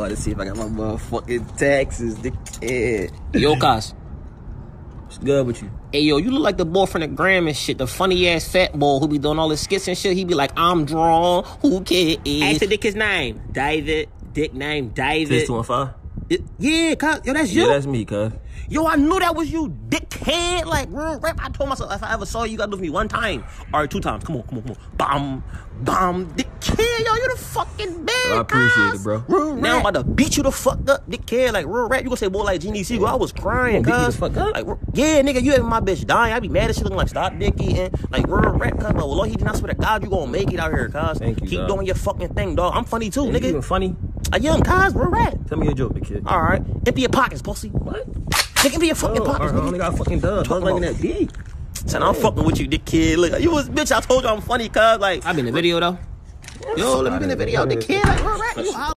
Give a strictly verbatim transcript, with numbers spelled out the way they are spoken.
about to see if I got my motherfucking taxes, dickhead. Yo, Cos. What's good with you? Hey, yo, you look like the boy from the Gram and shit. The funny-ass fat boy who be doing all his skits and shit. He be like, I'm drawn. Who cares? Ask the dick his name. David. Dick name, David. six two one five? It, yeah, cuz. Yo, that's you. Yeah, that's me, cuz. Yo, I knew that was you, dickhead. Like, real rap. I told myself, if I ever saw you, you gotta do it for me one time. All right, two times. Come on, come on, come on. Bam, bam, dickhead. Yo, you the fucking bad, I appreciate cuz. it, bro. Real now I'm about to beat you the fuck up, dickhead. Like, real rap. You gonna say, boy, like Genie Siegel. I was crying, Beat you the cuz. fuck up? Like, yeah, nigga, you having my bitch dying. I be mad as shit looking like Stop Dickie and, like, real rap, cuz. But, well, Lord, he did not swear to God, you gonna make it out here, cuz. Thank you, Keep dog. doing your fucking thing, dog. I'm funny, too, Yeah, nigga. you even funny? I young, cuz. Real rap. Tell me a joke, the kid. All right. Empty your pockets, pussy. What? Nigga, empty your fucking Oh, pockets, I nigga. only got fucking dub. Talking like that D. Son, I'm fucking with you, dick kid. Look, you was bitch. I told you I'm funny, cuz. Like, I been in the video, though. yo, let me be in the video, dick kid. Like, real rap. You